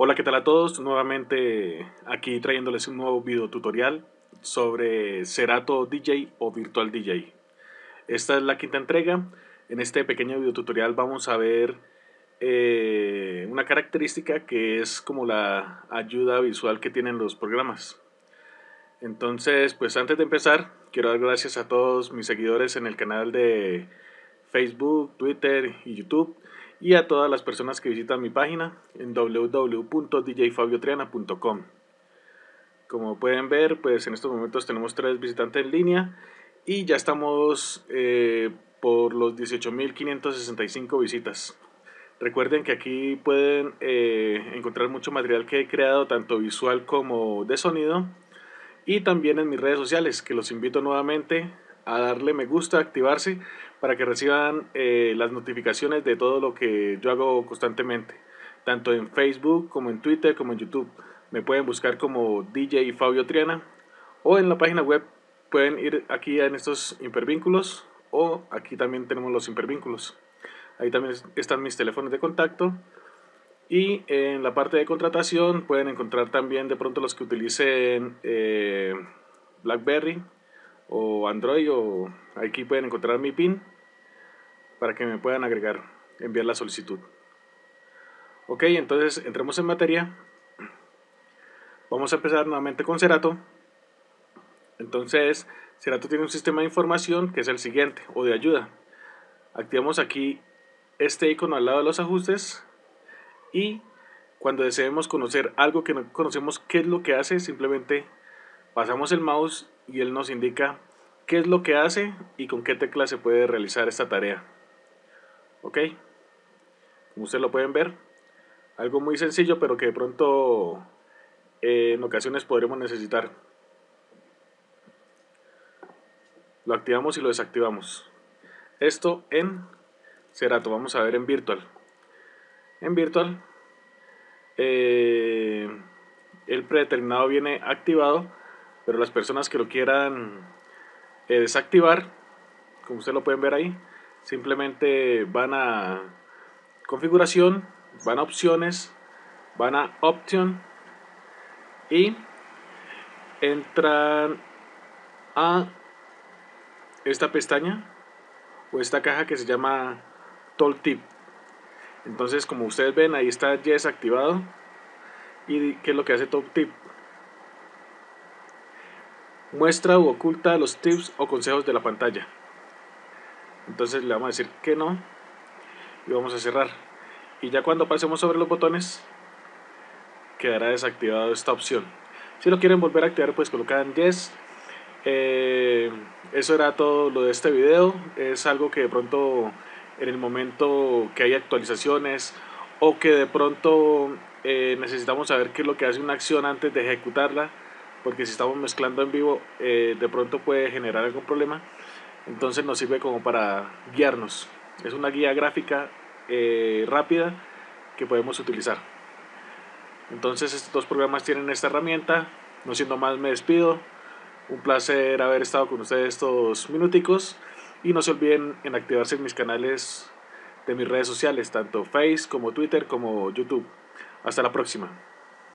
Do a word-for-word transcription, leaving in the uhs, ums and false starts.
Hola, ¿qué tal a todos? Nuevamente aquí trayéndoles un nuevo video tutorial sobre Serato D J o Virtual D J. Esta es la quinta entrega. En este pequeño video tutorial vamos a ver eh, una característica que es como la ayuda visual que tienen los programas. Entonces, pues antes de empezar, quiero dar gracias a todos mis seguidores en el canal de Facebook, Twitter y YouTube, y a todas las personas que visitan mi página en w w w punto d j fabio triana punto com. Como pueden ver, pues en estos momentos tenemos tres visitantes en línea y ya estamos eh, por los dieciocho mil quinientos sesenta y cinco visitas. Recuerden que aquí pueden eh, encontrar mucho material que he creado, tanto visual como de sonido, y también en mis redes sociales, que los invito nuevamente a darle me gusta, activarse para que reciban eh, las notificaciones de todo lo que yo hago constantemente, tanto en Facebook como en Twitter como en YouTube. Me pueden buscar como D J Fabio Triana, o en la página web pueden ir aquí en estos hipervínculos, o aquí también tenemos los hipervínculos. Ahí también están mis teléfonos de contacto. Y en la parte de contratación pueden encontrar también de pronto los que utilicen eh, BlackBerry o Android, o aquí pueden encontrar mi PIN para que me puedan agregar, enviar la solicitud. Ok, entonces entremos en materia. Vamos a empezar nuevamente con Serato. Entonces Serato tiene un sistema de información que es el siguiente, o de ayuda. Activamos aquí este icono al lado de los ajustes, y cuando deseemos conocer algo que no conocemos qué es lo que hace, simplemente pasamos el mouse y él nos indica qué es lo que hace y con qué tecla se puede realizar esta tarea. Ok, como ustedes lo pueden ver, algo muy sencillo, pero que de pronto eh, en ocasiones podremos necesitar. Lo activamos y lo desactivamos. Esto en Serato. Vamos a ver en Virtual. En Virtual eh, el predeterminado viene activado, pero las personas que lo quieran eh, desactivar, como ustedes lo pueden ver ahí, simplemente van a configuración, van a opciones, van a option y entran a esta pestaña o esta caja que se llama Tooltip. Entonces, como ustedes ven, ahí está Yes activado. ¿Y qué es lo que hace Tooltip? Muestra u oculta los tips o consejos de la pantalla. Entonces le vamos a decir que no y vamos a cerrar. Y ya cuando pasemos sobre los botones quedará desactivado esta opción. Si lo quieren volver a activar, pues colocan Yes. Eh, eso era todo lo de este video. Es algo que de pronto en el momento que hay actualizaciones, o que de pronto eh, necesitamos saber qué es lo que hace una acción antes de ejecutarla, porque si estamos mezclando en vivo eh, de pronto puede generar algún problema. Entonces nos sirve como para guiarnos. Es una guía gráfica eh, rápida que podemos utilizar. Entonces estos dos programas tienen esta herramienta. No siendo más, me despido. Un placer haber estado con ustedes estos minuticos, y no se olviden en activarse en mis canales de mis redes sociales, tanto Facebook como Twitter como YouTube. Hasta la próxima.